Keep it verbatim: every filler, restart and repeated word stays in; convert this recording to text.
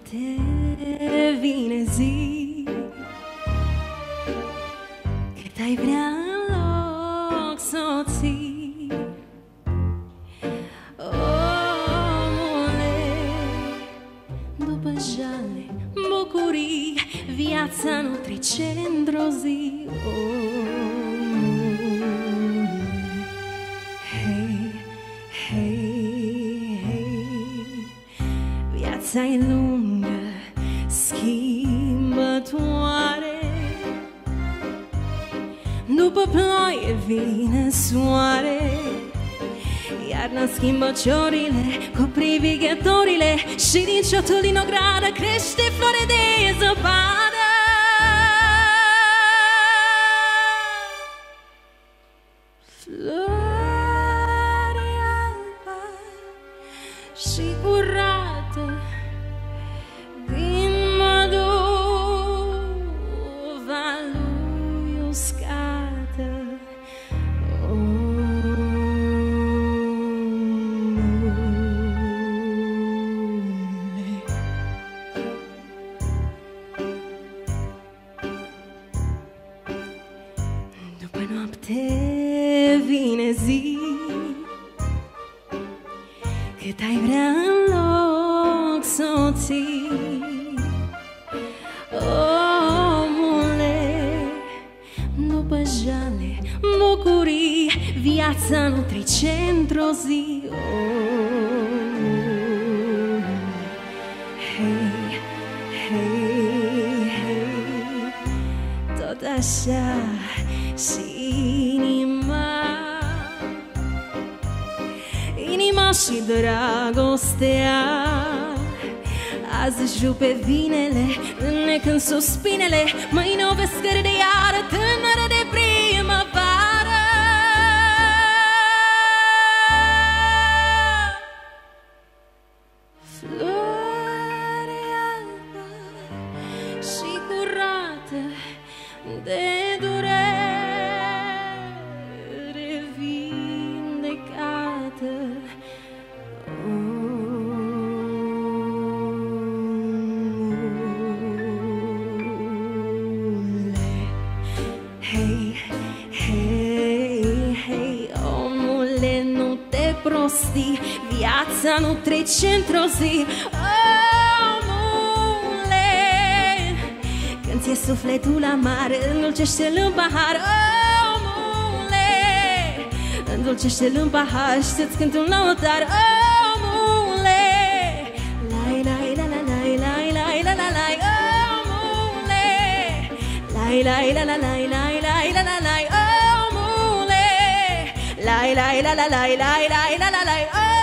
noapte vine zi, cât ai vrea în loc să o ții. Omule, după jale, bucurii, viața nu trece într-o zi. Hei, hei, hei, viața-i lungă, schimbătoare. După ploaie vine soare, iarna schimbă ciorile cu privighetorile și din ciotul din ogradă crește floare de zăpadă. Floare albă și curată din măduva lui uscată. După noapte vine zi, cât ai vrea în loc să o ții. Omule, după jale, bucurii, viața nu trece într-o zi. Hei, hei, hei, tot așa și inima, inima și dragostea azi își rupe vinele, înnecând suspinele, mâine o vezi scări de iară, tânără de primăvară. Floare albă și curată de durere vindecată. Hei, hei, hei, omule, nu te prosti, viața nu trece într-o zi. Omule, când ți-e sufletul amar, îndulcește-l în pahar. Omule, îndulcește-l în pahar și-ți cânt un lăutar. Omule, lai, lai, la, la, lai, lai, lai, la, la, lai. Omule, lai, lai, la, la, lai, lai, lai, la, la, lai. Omule, lai, lai, la, la, lai, lai, lai, la, la, lai.